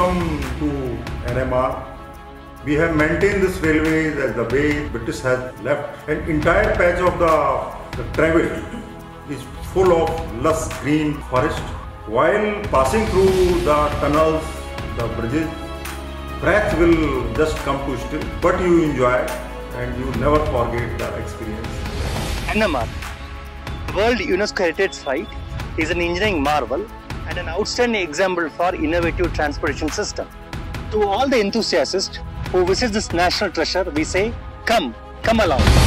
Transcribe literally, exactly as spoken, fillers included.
welcome to N M R. We have maintained this railway as the way British has left. An entire patch of the, the travel is full of lush green forest. While passing through the tunnels, the bridges, breath will just come to still, but you enjoy and you never forget the experience. N M R, World UNESCO Heritage Site, is an engineering marvel and an outstanding example for innovative transportation system. To all the enthusiasts who visit this national treasure, we say, come, come along.